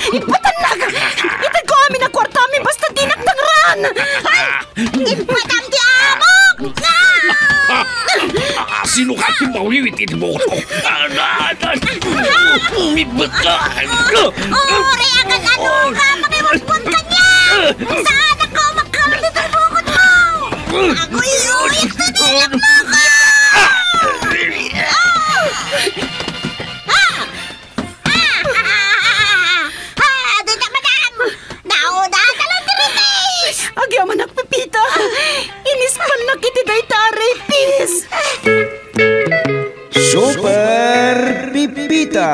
Ipatanag! Itag ko amin na kwarta amin basta dinagtangran! Ay! Ipadam di amok! Sinukat yung mawiwitin mo ko. Umibot ka! Reagan ano ka! Makiwagpon ka niya! Saan ako magkamalitarbukot mo? Ako iuwit na nilak mo ko! Agyaman ang pipita. Inispan na kitiday taray, pis. Super Pipita.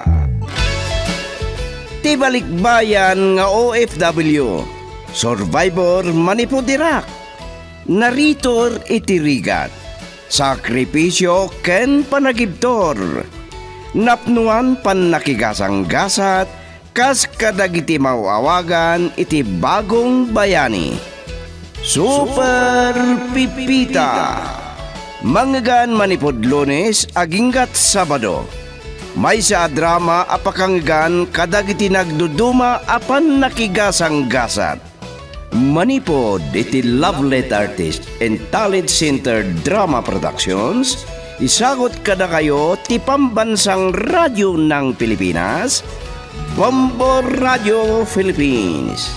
Tibalikbayan nga OFW. Survivor manipudirak. Naritor itirigat. Sakripisyo ken panagibtor. Napnuan pan nakigasang-gasat. Kas kadagiti mawawagan iti bagong bayani. Super Pipita. Manggan manipod Lunes aginggat Sabado. May sa drama apakanggan kadagiti nagduduma apan nakigasang gasat. Manipod iti Lovelet Artist and Talent Center Drama Productions. Isagot kada kayo ti pambansang radyo ng Pilipinas, Bombo Radio Philippines.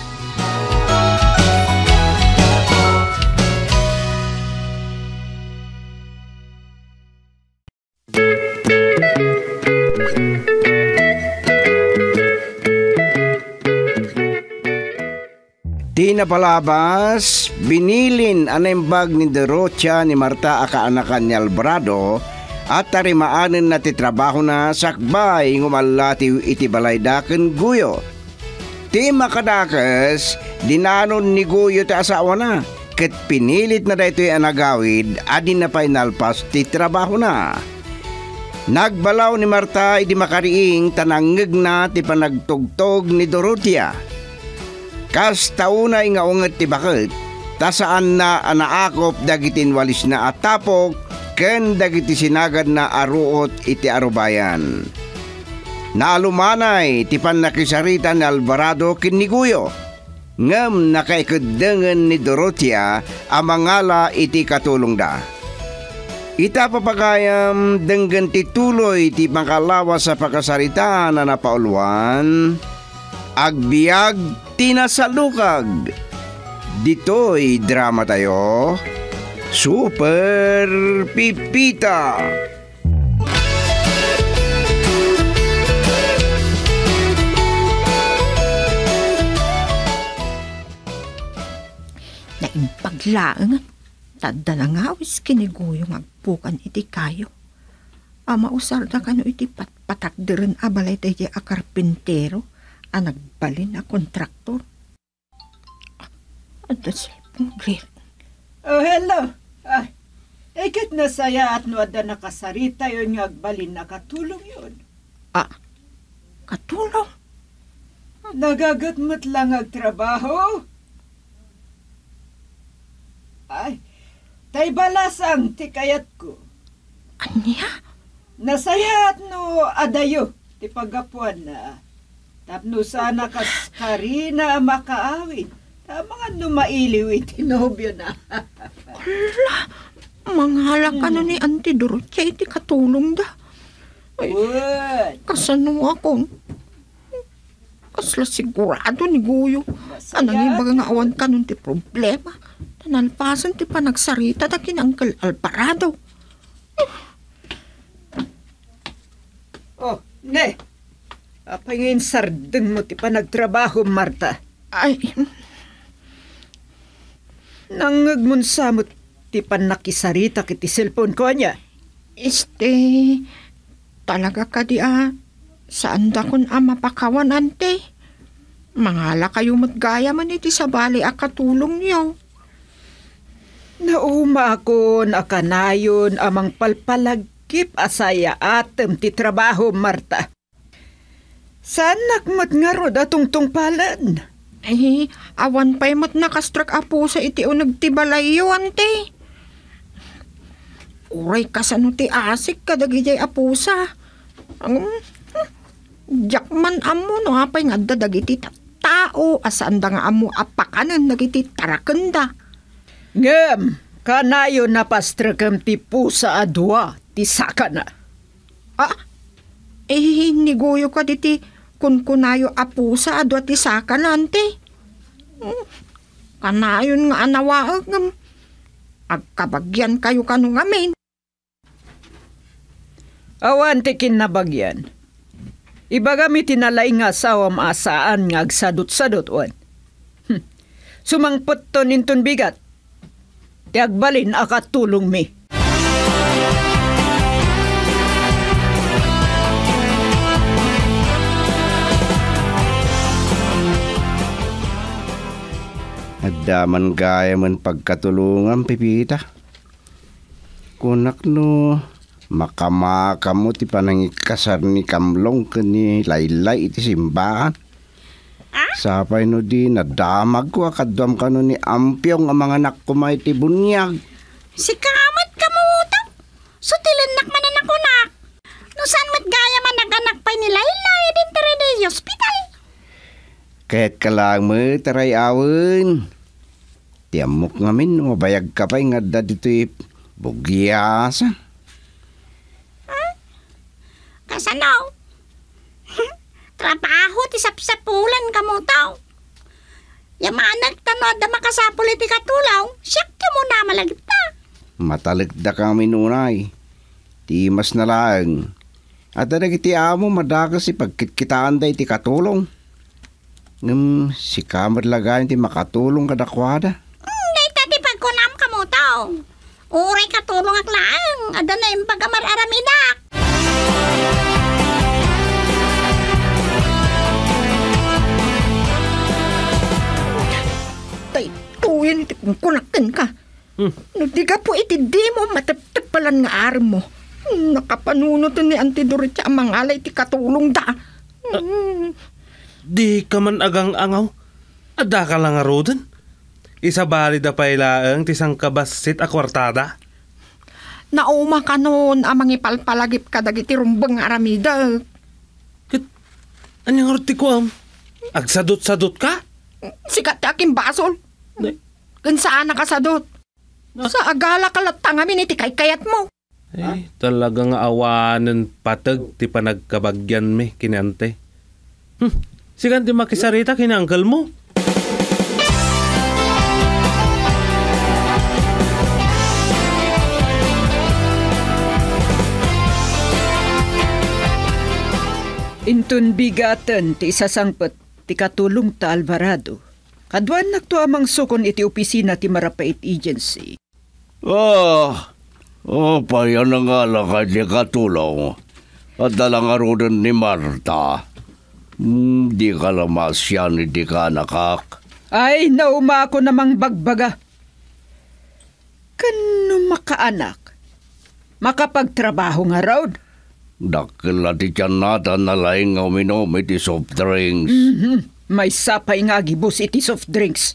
Di napalabas, binilin anembag ni Dorothea ni Marta akaanakan ni Alvarado at tarimaanen na ti trabaho na sakbay ngumalati iti balaydaken Guyo. Ti makadakas, dinanon ni Guyo ti asawa na, ket pinilit na daytoy anagawid, adin na painalpas ti trabaho na. Nagbalaw ni Marta iti makariing tanangeg na ti panagtugtog ni Dorothea. Kas taunay nga unget ti bakit, tasaan na anaakop dagitin walis na atapok, ken dagiti sinagad na aruot iti arubayan. Naalumanay ti panakisarita ni Alvarado ken ni Guyo. Ngem nakaikedengen ni Dorothea amangala iti katulong da. Ita papagayam denggen ti tuloy ti makalawas sa pagkasarita na napauluan. Agbiag tinasalukag. Dito'y drama tayo. Super Pipita. Naimpaglaang tadalangawis kiniguyong agpukan iti kayo. Mausar na kano iti patakdiren abalay tayo a karpintero a nagbalin na kontraktor. At the cellphone grill. Oh, hello. Ikit na saya at nuada nakasarita yun yung agbalin na katulong yun. Katulong? Nagagatmat lang agtrabaho. Ay, tay balasang tikayat ko. Anya? Nasaya at no adayo, ti pagapuan na. Tapno sana kas karina makaawin. Mga numailiw iti nobyo na. Ala, manghala ka na ni Auntie Dorothea iti katulong da. Ay, kasano ako? Kasla sigurado ni Guyo. Anang ibaga nga awan ka nun ti problema. Tanalpasan ti panagsarita da kinangkel Alvarado. Oh, ne. Apay ngayon sardeng mo ti panagtrabaho, Marta. Ay, nangagmunsamot ti panakisarita kiti cellphone ko niya. Talaga ka di saan da kun mapakawan ante? Mangala kayo matgaya man iti sabali a katulong niyo. Nauma ako nakanayon amang palpalagkip asaya atem ti trabaho, Marta. Saan nakmat nga rod atong tungpalan? Ay, awan pa'y mat nakastrak apo sa iti o nagtibalayo, ante. Uray kasano ti asik kadagijay apusa. Jakman amo no apay nga dagiti tao asaan da nga amo apakanan dagiti tarakenda. Ngem, kanayo napastrakam ti pusa adwa, ti sakana. Niguyo ka diti kunkunayo apusa adwa ti sakanante. Kanayon nga anawaag ngam. Agkabagyan kayo kanu ngamin. Awan ti kinabagyan. Ibaga mi tinalay nga sawam asaan nga agsadot-sadot wan. Sumangpot to ninton bigat. Ti agbalin akatulong mi. Adaman gaya man pagkatulungan, Pipita. Kunak no, makamaka mo ti panangikasar ni Kamlong kani laylay iti simbahan. Sapay no di nadamag ko akadwam ka no ni Ampyong ang mga anak ko may ti bunyag. Si kamat kamuto. So tilanak man anak ko nak. No saan mat gaya man nag-anak pa ni Laylay din tara di hospital. Kahit ka lang mo, taray awin. Tiamok ngamin, mabayag ka pa nga da dito'y bugyasa. Kasanaw? Trabaho ti sapsapulan kamo tao. Yamanag tanod na makasapul iti katulaw, siyak ka mo na malagit na. Matalikda kami nunay. Ti mas na lang. At iti amo madagas si pagkitkitaan da iti katulong. Si Kamar lagayin ti makatulong kadakwada. Dahita ti pagkunam kamo tao. Uray katulong ak lang, ada na yung pagkamararamidak. Tuyan iti kunakin ka. No di ka po iti di mo mataptapalan nga aram mo. Nakapanunot ni Antidorita ang mga alay iti katulong da. Di ka man agang angaw. Ada ka lang arodan. Isa bali da pailaang tisang kabasit a kwartada. Nauma ka noon amang ipalpalagip ka dagiti rumbang aramida. Anyang arti ko am? Agsadot-sadot ka? Sikat aking basol. Saan nakasadot? Sa agala kalatang amin iti kayat mo. Talagang awanan patag ti panagkabagyan mi kinante. Sigan ti makisarita kinanggal mo. Intun bigatan ti isasangpet ti katulong ta Alvarado. Kadwan nagto amang sukon iti opisina ti Marapait Agency. Payan na nga lakad ni katulong. At dalang arudan ni Marta. Di ka lamas yan, di ka nakak. Ay, nauma ako namang bagbaga. Kano makaanak? Makapagtrabaho nga raw. Dakil na ti tiyan natan na laing uminom iti soft drinks. May sapay nga gibus iti soft drinks.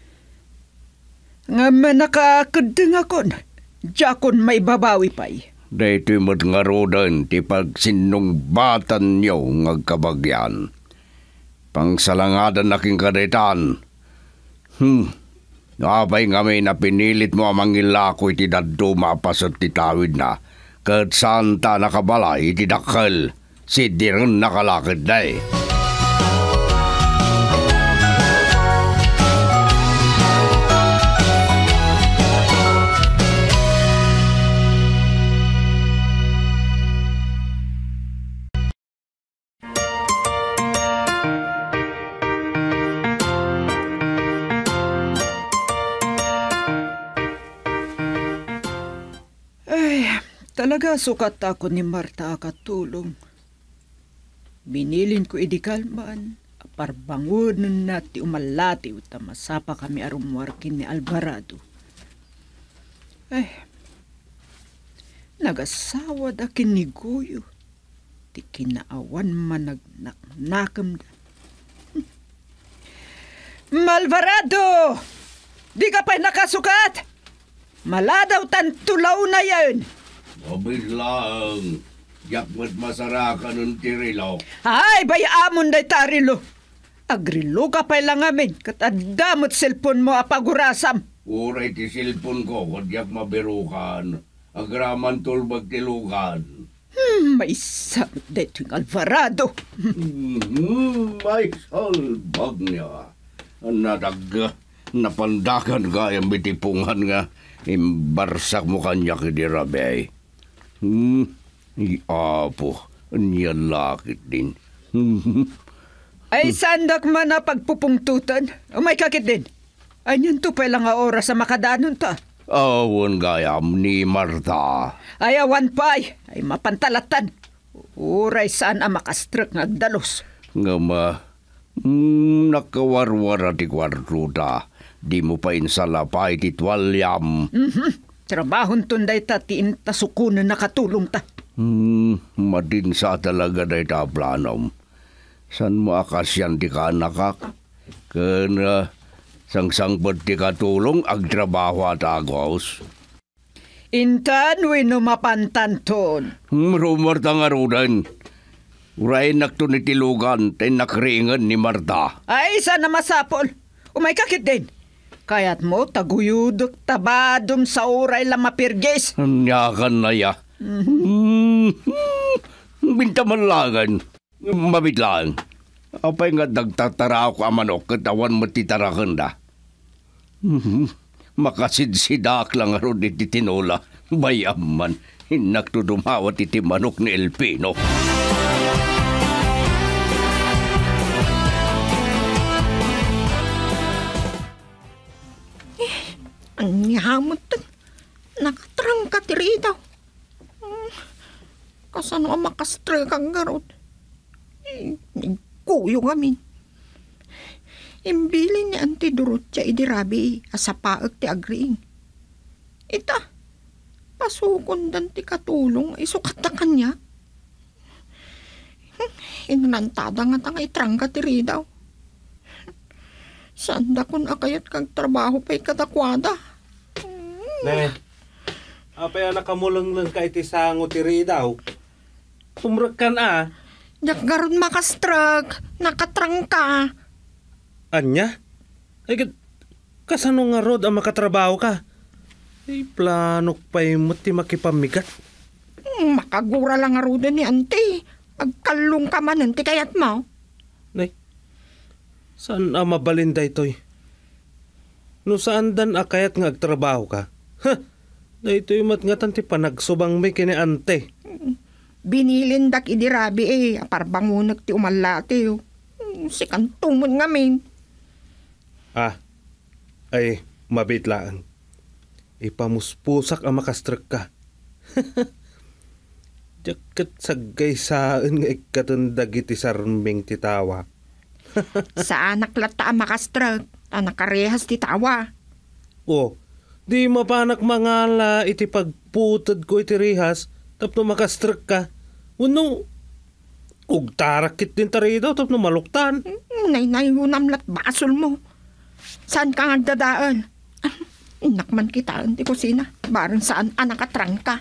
Nga manakakadeng akon. Diyakon may babawi pa'y. Dahito mo't nga rodan ti pagsinumbatan niyo ngagkabagyan. Pangsalangadan aking kaditan. Abay nga may napinilit mo amang ilako iti daddo mapasot ti tawid na. Kat santa nakabalay iti dakal. Si diren nakalakad day. Talaga sukat ako ni Marta katulong. Binilin ko idikalman, aparbangon na ti umalati uta masapa kami arumwarkin ni Alvarado. Nagasawa da kiniguyo, ti kinaawan managnaknakam da. Alvarado! Di ka pa'y nakasukat! Maladaw tan tulaw na yan! Abay lang. Yakmat masaraka nun tirilo. Ay, bayamon day tarilo. Agrilo ka pa lang amin. Katadamot cellphone mo apagurasam. Uray ti silpon ko, kudyak mabirukan. Agraman tulbag tilukan. May isang dating Alvarado. May salbag niya. Napandakan ka yung bitipungan nga. Imbarsak mo kanya kidirabay. Apo, niya lakit din. Ay, sandak man na pagpupungtutan. O may kakit din. Ay, yan to pa lang nga oras sa makadanon ta. Awan gayam ni Marta. Ay, awan pa ay mapantalatan. Uray saan ang makastrek nga agdalos. Nga nakawarwara ti kwartuta. Di mo pa insalapay ti twalyam. Trabahon tunday ta tiin tasukunan nakatulong ta. Madinsa talaga na ita planom. San mo akasyan ti ka nakak? Kena sangsangpad ti katulong agtrabaho at agos. Intan wino mapantanton. Rumor tangarudan. Urayin nakto ni tilugan ten nakringan ni Marta. Ay, sana masapol. Umay kakit din. Kaya't mo taguyudok tabadom sa uray lang mapirges. Nyakan na ya. Bintamanlangan. Mabitlaan. Apay nga dagtatara ako amanok katawan matitarakan da. Makasidsidak lang aro di tinola. Bayaman. Hinakto dumawat iti manok ni Elpino. Ang yahamot tan. Nakatrang ka tiri daw. Kasano ang makastre kang garot. Nagkuyo kami. Imbili ni Auntie Dorothea idirabi asapaag ti agriing. Ita, pasukon dan ti katulong isukat na kanya. Inantada nga tanga itrang ka tiri daw. Sanda kun akayat kag trabaho pa'y kadakwada. Ne, apay nakamulang lang ka iti sango tiri daw. Sumrag kan Yak garon makastrag, nakatrang ka. Anya? Ay, kasano nga rod ang makatrabaho ka? Ay, planok pa'y mo ti makipamigat. Makagura lang nga rudo ni Auntie. Agkalong ka man ti kayat mo. Nay, saan mabalinda ito'y? No saan dan akayat nga agtrabaho ka? Ha! Na ito'y matngatan ti panagsubang may kini ante. Binilindak idirabi aparbangunak ti umalati. Si kantumon ngamin. Ay, mabitlaan. Ipamuspusak ang makastrek ka. Jakat sagay saan nga ikatundag iti sarming titawa. Sa anak lata ang makastrag, nakarehas ti tawa. Di mapanak mangala iti pagputod ko iti rihas, tapno makastrek ka. Uno, tarakit din tari daw, tapno maluktan. Nay-nay-unamlat basol mo. Saan ka nga dadaan? Inakman kita, di kusina. Barang saan anakatrang ka.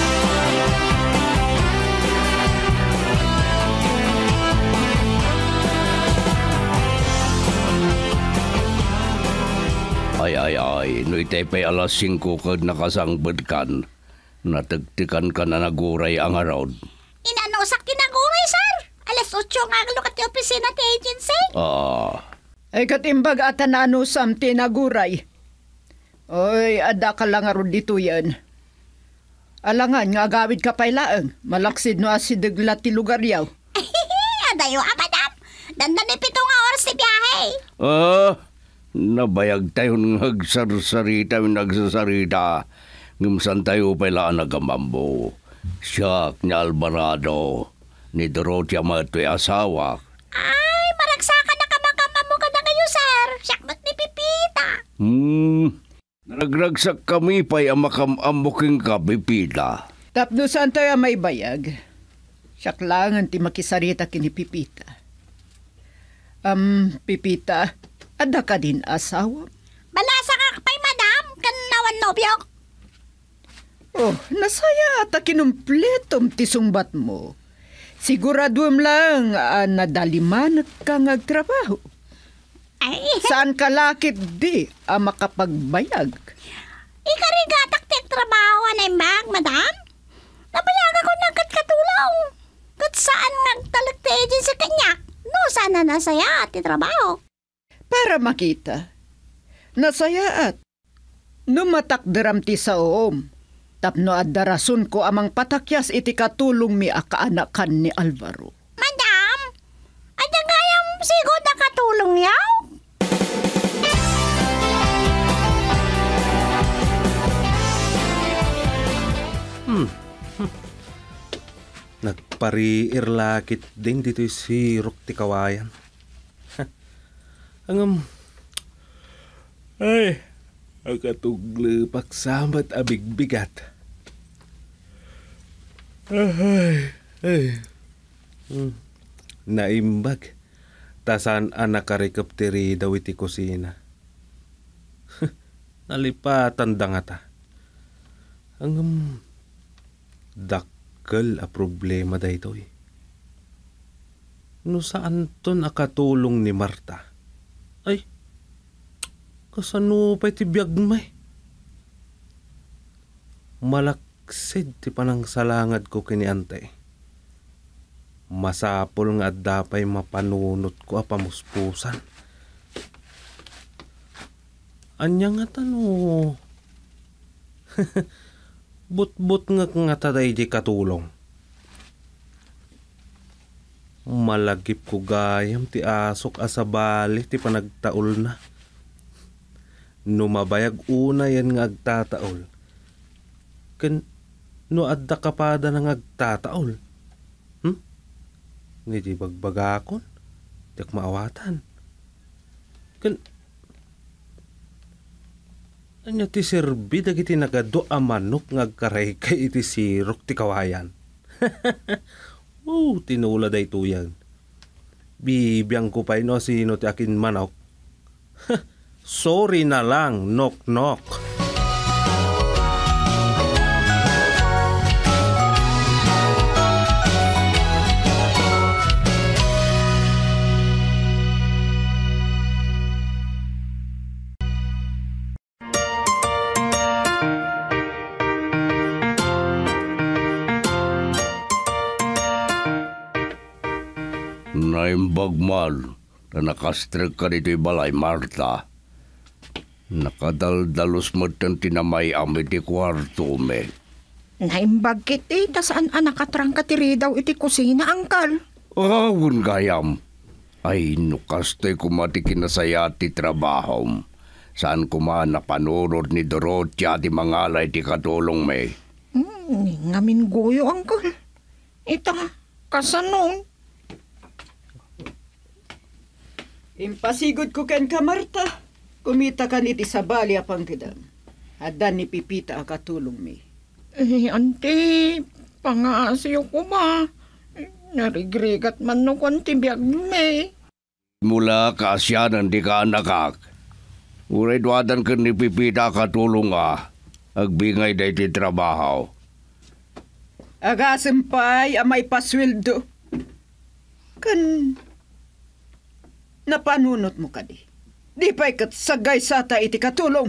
Ay, no itay pa'y alas 5 kag nakasangbad kan. Natagtikan ka na naguray ang araw. Inanusak tinaguray, sir. Alas 8 nga lukat yung opisina ti agency. Ay katimbag ata na anusam tinaguray. Oy, ada ka lang aron dito yan. Alangan nga agawid ka pailaang. Malaksid no asidagla ti lugar yaw. Adayo, madam. Dandan ni 7 nga oras ti biyahe. Nabayag tayo ng nagsarsarita, ngumsan tayo pala nagamambo. Siyak ni Alvarado, ni Dorothea mato'y asawa. Ay, maragsakan na kamagamamu ka na ngayon, sir. Siyak ba't ni Pipita? Nagragsak kami pa'y amakamambuking ka, Pipita. Tapno saan tayo may bayag? Siyak lang ang ti makisarita kini Pipita. Pipita, ada ka din asawa? Balasa ka pa'y madam, kanawan nobyo. Oh, nasaya ata kinumpletom ti sungbat mo. Siguraduam lang nadaliman ka ngagtrabaho. Ay, Saan ka lakit di makapagbayag? ikarigatak ti trabaho na imbag, madam. Nabayag ako nagkatulong. Kat saan nagtalag ti agency kanyak? No, sana nasaya ti trabaho. Para makita. Nasayaat. Numatakderam ti saom. Tapno adarason ko amang patakyas iti katulong mi akaanakan ni Alvaro. Madam, adagayam sigod na katulong yaw? Nagpariirlakit din dito si Rukti Kawayan. Ay, akatuglo paksamat abigbigat. Ay. Naimbag. Tasan anak karikaptiri daw iti kusina. Nalipatan da nga ta. Dakkel a problema da ito eh. No saan ton akatulong ni Marta? Ay, kasano pa iti biyag may? Malaksid ti panang salangad ko kini ante. Masapol nga dapay mapanunot ko a pamuspusan. Anya nga tano. But nga taday di katulong. Malagip ko gayam ti asok asabali ti panagtaol na. Numabayag una yan nga agtataol. No adda kapada na nga agtataol. Ngiti bagbagakon. Tiyak maawatan. Anya ti serbi dagiti nagado a manok ngagkaray kay iti sirok ti kawayan. Tinula day tuyan. Bibiyang ko pa ino sino ti akin manok. Sorry na lang, knock. Naimbagmal na nakastrek ka dito'y balay, Marta. Nakadaldalos mo itong tinamay amit di kwarto, me. Naimbag kiti, tasaan nakatrang katiri daw iti kusina, angkal. Awon gayam. Ay, nukastoy kumatikin na saya ti trabaho. Saan kuma napanurod ni Dorotia di mangalay ti katulong, me. Ngamin goyo, angkal. Ita, kasanong. Impasigod ko ken ka, Marta. Kumita ka niti sa bali apang tidam. Adan ni Pipita ang katulong mi. Ante, pangasyo ko ba? Narigrigat man no kon tibiyag me. Mula kasyanan di ka nakak. Uray duwadan ka ni Pipita katulong agbingay da iti trabaho. Agasempay amay pasweldo. Napanunot mo ka di. Di pa'y katsagay sata iti katulong.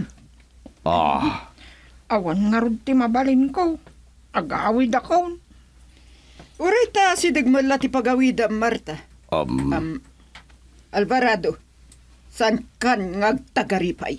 Awan nga rod ti mabalin ko. Agawid ako. Uray ta si dagmala ti pagawida, Marta. Alvarado, saan kan ngagtagaripay?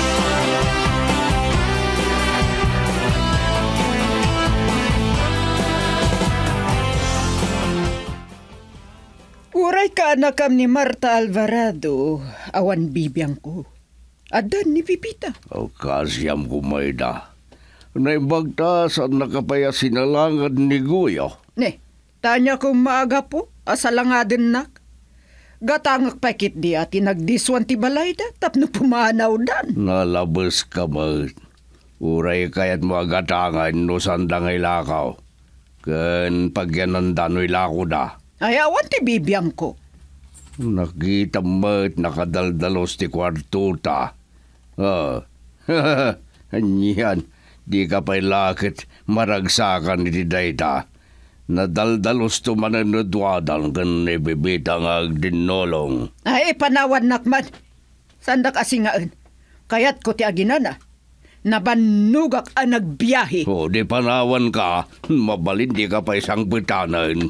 Uray ka anakam ni Marta Alvarado, awan bibiyang ko. Adan ni Pipita. Kasyam kumayda. Naimbagta saan nakapaya sinalangad ni Guyo. Ne, tanya kong maaga po, asalangadin nak. Gatangak pakit di ati nagdiswan ti balayda, tapno pumanaw dan. Nalabas ka ba? Uray kayat mo agatangan no sandangay lakaw. Ken pagyanandan no ilako da. Ayawan ti bibiyang ko. Nakita mo't nakadaldalos ti kwartuta. Anyan, Di ka pa'y lakit maragsakan iti dayta. Nadaldalos to mananudwadan kan ibibitang agdinolong. Ay, panawan nakman. Sanda kasingaan. Kayat ko ti aginana. Nabanugak ang nagbiyahe. O, di panawan ka. Mabalin di ka pa isang bitanan.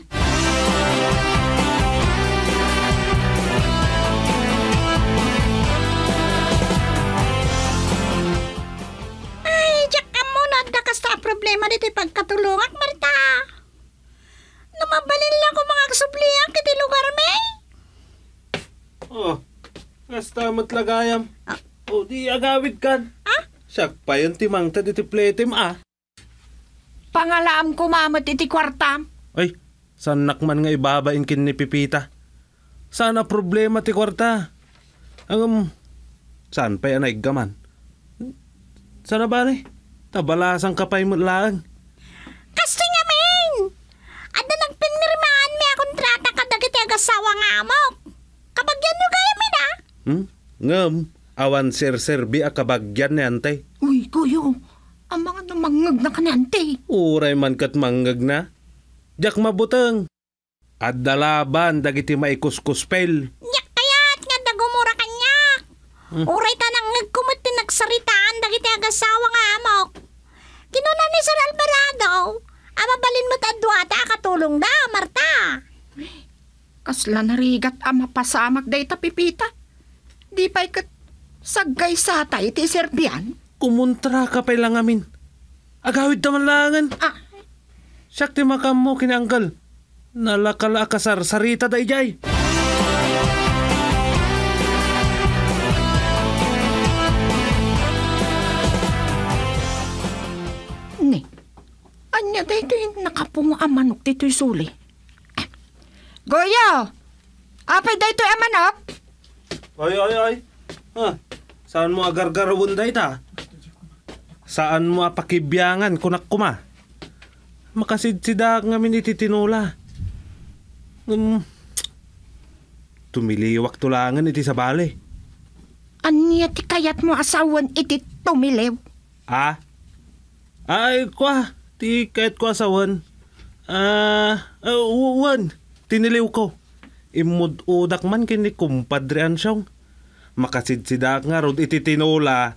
Ay, diyak ka muna. Dakas ta problema dito pagkatulungak, Marta. Namabalin lang ko mga kasublihan kiti lugar may. Oh, kasta matlagayam. O di agawid kan. Ah? Siyak pa yung timang ta diti pletim Pangalaam ko mamat iti kwartam. Ay, sanak man nga ibabain kin ni Pipita. Sana problema ti kwarta. Saan pa yan gaman? Sana ba ni? Tabalasang kapay mo lang. Kasi nga, men. Ada nagpinirmahan may kontrata kadagiti agasawa nga amok. Kabagyan nyo kaya, men, ah? Ngam, awan sir-serbi akabagyan ni antay. Uy, kuyo. Ang mga namangag na kanante. Uray man kat manggag na. Diyak mabutang. At dalaban dagiti maikuskuspel. Nyak kayat nga dagumura kanya. Uray ta nang nagkumot ti nagsaritaan dagiti agasawa nga amok. Kinunan ni Sir Alvarado. Amabalin mo tadwata katulong da, Marta. Kasla narigat ama pasamak day ta Pipita. Di pa ikat sagay satay iti serbian. Kumuntra ka pa lang amin. Agawid naman langan. Siyak ti makam mo kinanggal. Nalakala akasar sarita da ijay. Ne, anya da ito yung nakapungo ang manok dito yung suli. Goyo! Apay da ito yung manok? Ay. Saan mo agargarawon da ita? Saan mo apakibyangan kunak kuma? Makasidsidak ngamin ititinula. Tumiliwak tulangan iti sa bale. Anya ti kayat mo asawan iti tumilew? Ay, kwa. Ti kahit kwa asawan. Uwan. Tiniliw ko. Imududak man kini kumpadrean siyang. Makasidsidak nga rod ititinula.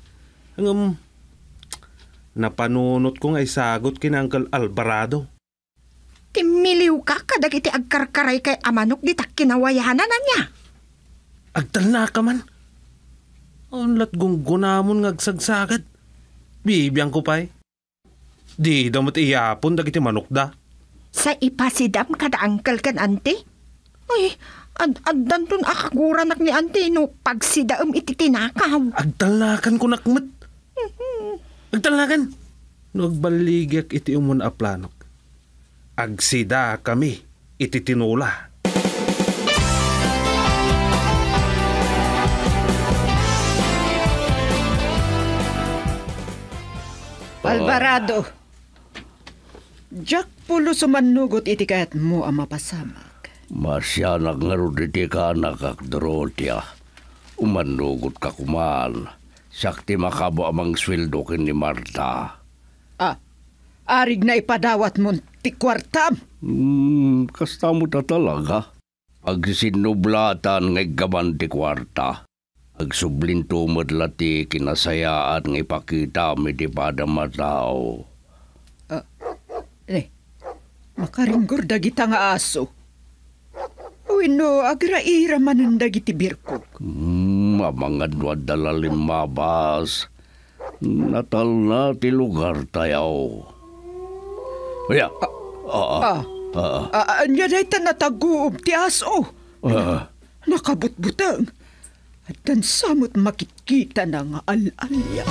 Napanunot ko nga isagot kina Uncle Alvarado. Timiliw ka kadag iti agkarkaray kay amanok di tak kinawayanan na niya. Agtal na ka man. Onlat gunggunamon nga agsagsagad. Bibiyang ko pa'y. Di damot iyapon dagiti manok da. Sa ipasidam kada angkel kan ante? Ay, addan dun akaguranak ni ante no pagsidaam iti tinakaw. Agtalakan ko nakmet. Agtalakan. Nagbaligyak iti umon a planok. Agsida kami iti tinula. Alvarado. Jack pulo sumanugot iti kayat mo ang mapasamak. Masyanak nga ro iti ka nakak Dorotia. Umanugot ka kuman. Sakti makabo amang sweldo kin ni Marta. Arig na ipadawat mo ti kwartam. Kasta mo ta talaga. Agsinublatan nga gaman ti kwarta. Agsublinto madlati kinasayaan nga ipakita mi ti padamatao. Makaringgor dagita nga aso. Uwino, agraira manan dagiti birkok. Mamangad wadalalim mabas. Natal na ti lugar tayaw. Kaya, Anya na ita nataguob ti aso. Nakabutbutang. At dan samot makikita na nga al-alya.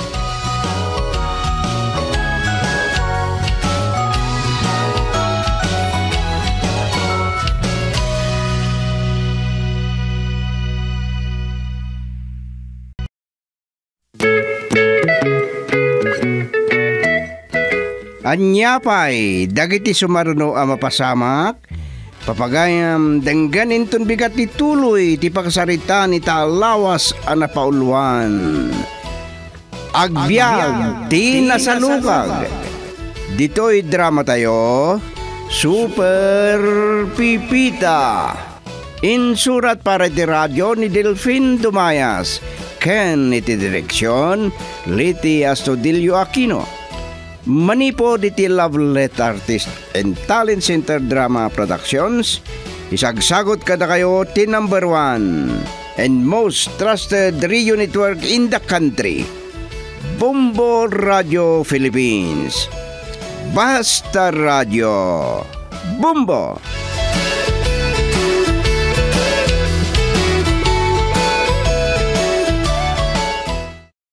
Anya pa'y dagiti sumaruno ang mapasamak, papagayam denggan inton bigat ti tuloy ti pakasarita ni talawas ang napauluan. Agbyag ti nasalukag. Dito'y drama tayo, Super Pipita. Insurat para di radyo ni Delfin Dumayas. Ken iti direksyon, Liti Astudillo Aquino. Manipo diti Lovelet Artist and Talent Center Drama Productions. Isagsagot kada kayo ti number 1 and most trusted radio network in the country, Bombo Radio Philippines. Basta Radio. Bombo!